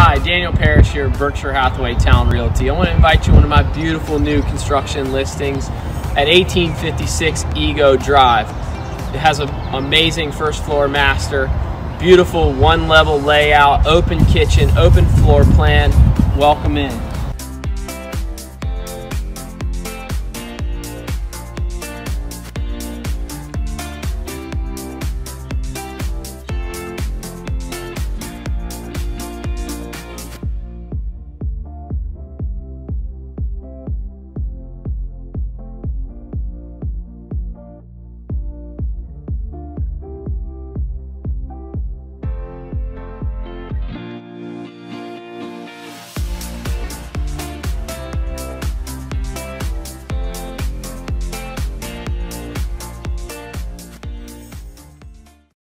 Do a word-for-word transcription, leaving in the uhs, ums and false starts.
Hi, Daniel Parrish here, Berkshire Hathaway Towne Realty. I want to invite you to one of my beautiful new construction listings at eighteen fifty-six Ego Drive. It has an amazing first floor master, beautiful one level layout, open kitchen, open floor plan. Welcome in.